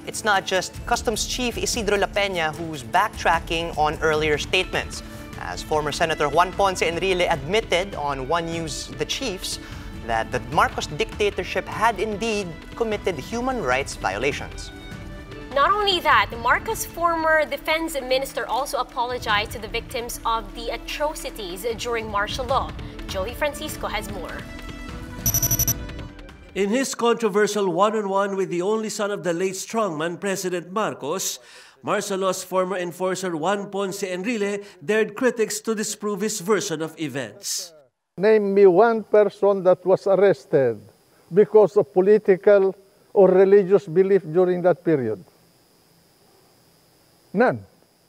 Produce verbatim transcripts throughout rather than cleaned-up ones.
it's not just Customs Chief Isidro La Peña who's backtracking on earlier statements, as former Senator Juan Ponce Enrile admitted on One News The Chiefs that the Marcos dictatorship had indeed committed human rights violations. Not only that, the Marcos former defense minister also apologized to the victims of the atrocities during martial law. Joey Francisco has more. In his controversial one-on-one with the only son of the late strongman, President Marcos, martial law's former enforcer Juan Ponce Enrile dared critics to disprove his version of events. Name me one person that was arrested because of political or religious belief during that period. None.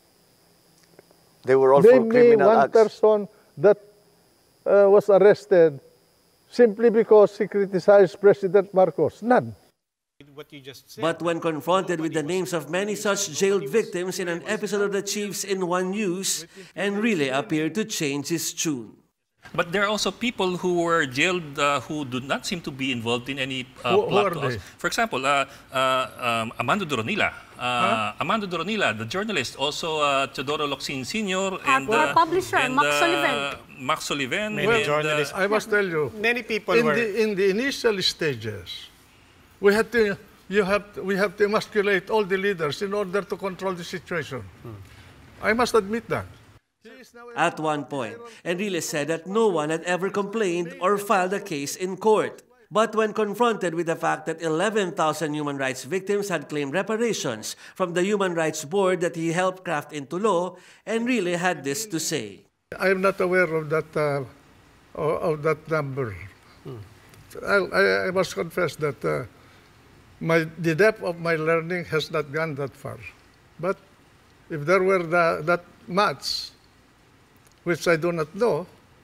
They were all Name for criminal me one acts. person that uh, was arrested simply because he criticized President Marcos. None. What you just said. But when confronted with the names of many such jailed victims in an episode of The Chiefs in One News, Enrile appeared to change his tune. But there are also people who were jailed uh, who do not seem to be involved in any uh, Who- who plot are to they? us. For example, uh, uh, um, Amando Doronila. Uh, Huh? Amando Doronila, the journalist, also uh, Teodoro Locsin Senior and Our uh, publisher, and, Max uh, Sullivan. Max Sullivan. Many and, uh, journalists. I must tell you, Many people in were. the in the initial stages, we had to you have to, we have to emasculate all the leaders in order to control the situation. I must admit that. At one point, Enrile said that no one had ever complained or filed a case in court. But when confronted with the fact that eleven thousand human rights victims had claimed reparations from the Human Rights Board that he helped craft into law, Enrile had this to say. I am not aware of that uh, of that number. I, I, I must confess that uh, my the depth of my learning has not gone that far. But if there were the, that much, which I do not know,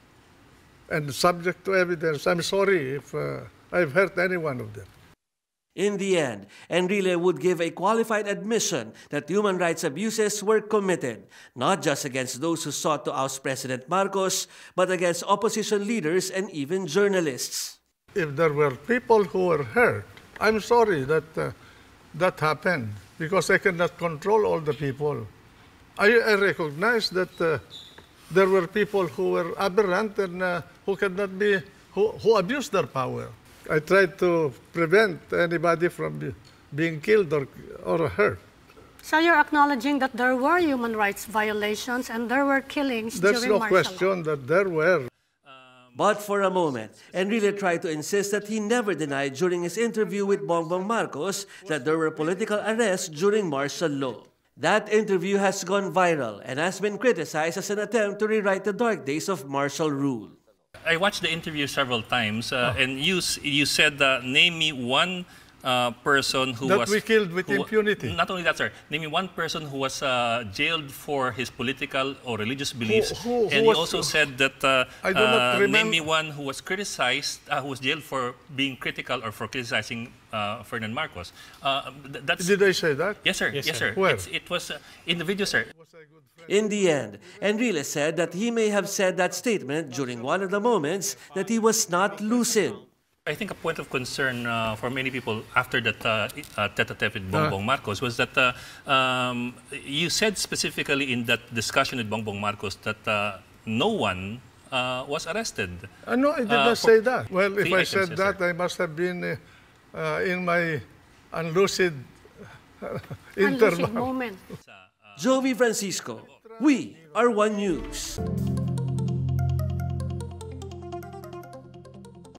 and subject to evidence, I'm sorry if uh, I've hurt any one of them. In the end, Enrile would give a qualified admission that human rights abuses were committed, not just against those who sought to oust President Marcos, but against opposition leaders and even journalists. If there were people who were hurt, I'm sorry that uh, that happened, because I cannot control all the people. I, I recognize that uh, there were people who were aberrant and uh, who cannot be, who, who abused their power. I tried to prevent anybody from be, being killed or, or hurt. So you're acknowledging that there were human rights violations and there were killings There's during no martial law. question that there were. But for a moment, Enrile tried to insist that he never denied during his interview with Bongbong Marcos that there were political arrests during martial law. That interview has gone viral and has been criticized as an attempt to rewrite the dark days of martial rule. I watched the interview several times, uh, and you s- you said, uh, name me one uh, person who That was we killed with who- impunity. Not only that, sir. Name me one person who was uh, jailed for his political or religious beliefs, who- who and was- you also said that uh, I do not uh, name remember- me one who was criticized, uh, who was jailed for being critical or for criticizing uh, Ferdinand Marcos. Uh, th- that's Did I say that? yes, sir. Yes, Yes, sir. sir. Where? It's, it was uh, in the video, sir. In the end, Enrile said that he may have said that statement during one of the moments that he was not lucid. I think a point of concern uh, for many people after that uh, uh, tete-a-tete with Bongbong Marcos was that uh, um, you said specifically in that discussion with Bongbong Marcos that uh, no one uh, was arrested. Uh, no, I did Uh, not for say that. Well, if three I items, said yes, that, sir. I must have been uh, uh, in my unlucid interval. Unlucid moment. Joey Francisco, we are One News.